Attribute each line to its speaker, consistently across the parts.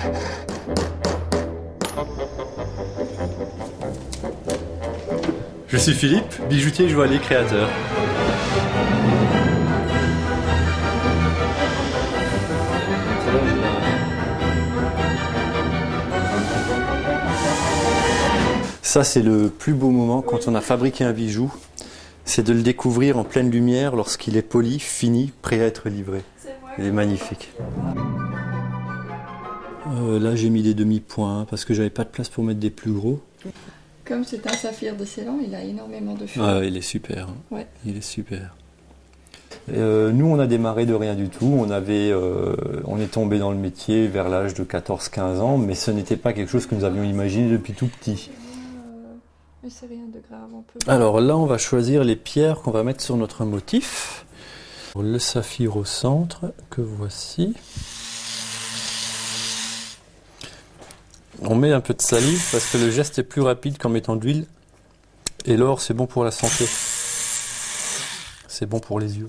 Speaker 1: Je suis Philippe, bijoutier joaillier créateur. Ça, c'est le plus beau moment quand on a fabriqué un bijou, c'est de le découvrir en pleine lumière lorsqu'il est poli, fini, prêt à être livré. Il est magnifique. Là, j'ai mis des demi-points parce que j'avais pas de place pour mettre des plus gros.
Speaker 2: Comme c'est un saphir de Ceylan, il a énormément de choses.
Speaker 1: Ah, il est super. Hein.
Speaker 2: Ouais.
Speaker 1: Il est super. Nous, on a démarré de rien du tout. On est tombé dans le métier vers l'âge de 14-15 ans, mais ce n'était pas quelque chose que nous avions imaginé depuis tout petit.
Speaker 2: Mais c'est rien de grave, on peut...
Speaker 1: Alors là, on va choisir les pierres qu'on va mettre sur notre motif. Le saphir au centre, que voici. On met un peu de salive parce que le geste est plus rapide qu'en mettant de l'huile. Et l'or, c'est bon pour la santé. C'est bon pour les yeux.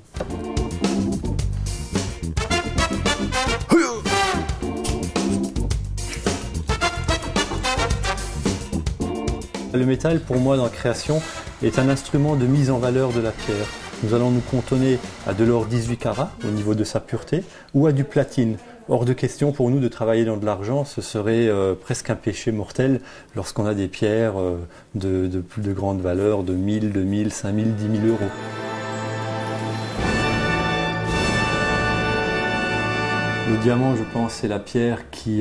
Speaker 1: Le métal, pour moi, dans la création, est un instrument de mise en valeur de la pierre. Nous allons nous cantonner à de l'or 18 carats au niveau de sa pureté ou à du platine. Hors de question pour nous de travailler dans de l'argent, ce serait presque un péché mortel lorsqu'on a des pierres de plus de grande valeur, de 1000, 2000, 5000, 10 000 euros. Le diamant, je pense, c'est la pierre qui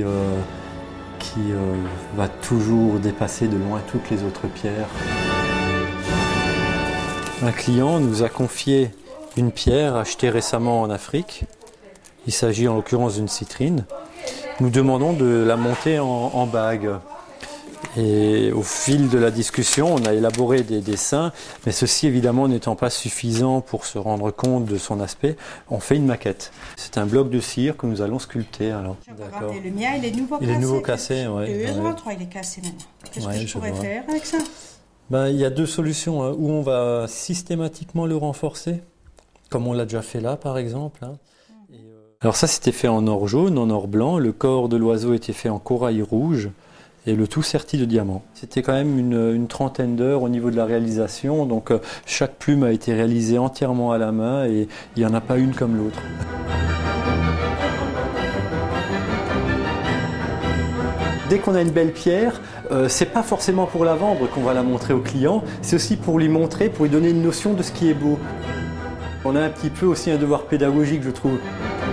Speaker 1: va toujours dépasser de loin toutes les autres pierres. Un client nous a confié une pierre achetée récemment en Afrique. Il s'agit en l'occurrence d'une citrine. Nous demandons de la monter en bague. Et au fil de la discussion, on a élaboré des dessins, mais ceci évidemment n'étant pas suffisant pour se rendre compte de son aspect, on fait une maquette. C'est un bloc de cire que nous allons sculpter. Alors.
Speaker 3: D'accord. Le mien, il est nouveau cassé.
Speaker 1: Il est nouveau cassé, oui.
Speaker 3: Il est cassé maintenant. Qu'est-ce que je pourrais faire avec ça?
Speaker 1: Il y a deux solutions. Hein. Où on va systématiquement le renforcer, comme on l'a déjà fait là par exemple. Hein. Alors ça, c'était fait en or jaune, en or blanc. Le corps de l'oiseau était fait en corail rouge. Et le tout serti de diamants. C'était quand même une trentaine d'heures au niveau de la réalisation, donc chaque plume a été réalisée entièrement à la main et il n'y en a pas une comme l'autre. Dès qu'on a une belle pierre, c'est pas forcément pour la vendre qu'on va la montrer au client, c'est aussi pour lui montrer, pour lui donner une notion de ce qui est beau. On a un petit peu aussi un devoir pédagogique, je trouve.